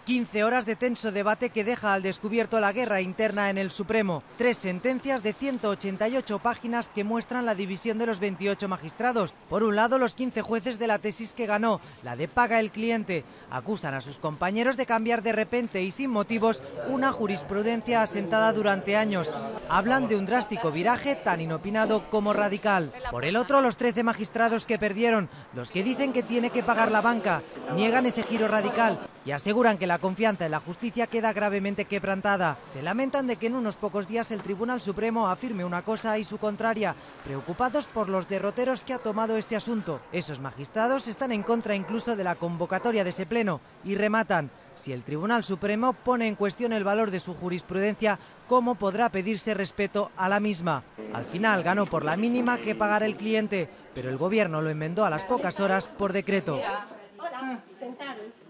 15 horas de tenso debate que deja al descubierto la guerra interna en el Supremo. 3 sentencias de 188 páginas que muestran la división de los 28 magistrados. Por un lado, los 15 jueces de la tesis que ganó, la de paga el cliente, acusan a sus compañeros de cambiar de repente y sin motivos una jurisprudencia asentada durante años. Hablan de un drástico viraje tan inopinado como radical. Por el otro, los 13 magistrados que perdieron, los que dicen que tiene que pagar la banca, niegan ese giro radical y aseguran que la confianza en la justicia queda gravemente quebrantada. Se lamentan de que en unos pocos días el Tribunal Supremo afirme una cosa y su contraria, preocupados por los derroteros que ha tomado este asunto. Esos magistrados están en contra incluso de la convocatoria de ese pleno y rematan: si el Tribunal Supremo pone en cuestión el valor de su jurisprudencia, ¿cómo podrá pedirse respeto a la misma? Al final ganó por la mínima que pagará el cliente, pero el gobierno lo enmendó a las pocas horas por decreto. Hola, sentaros.